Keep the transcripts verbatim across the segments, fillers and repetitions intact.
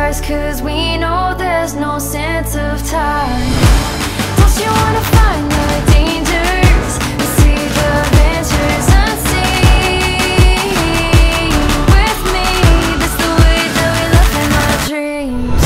stars, 'cause we know there's no sense of time. Don't you wanna find the dangers and see the adventures unseen? With me, that's the way that we live in our dreams.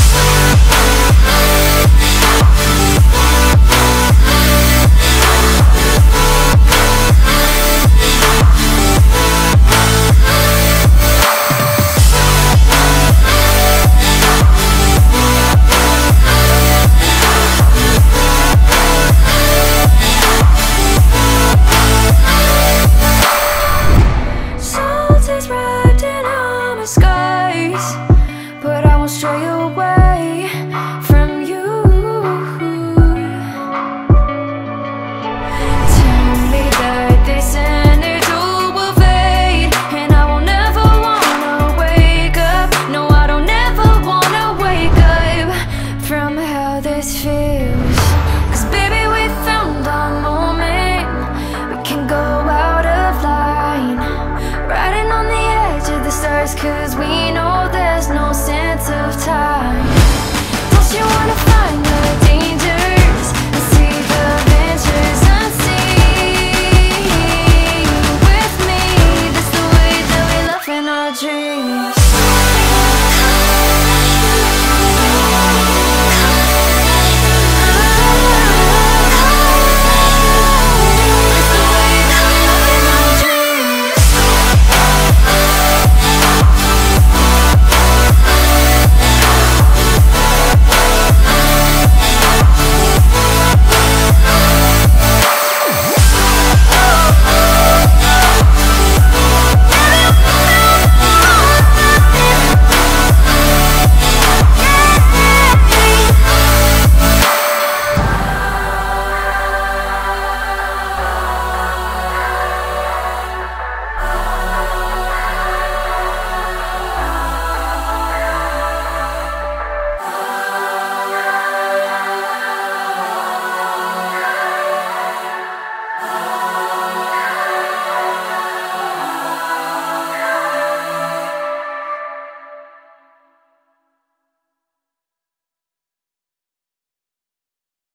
Wrapped in armor skies, but I won't stray away from you. Tell me that this energy will fade, and I will never wanna wake up. No, I don't ever wanna wake up from how this feels. 'Cause baby, we found our moment. We can go out of line, riding on the edge of the stars, 'cause we know there's no sense of time. Don't you wanna find the dangers and see the adventures unseen? With me, that's the way that we live in our dreams.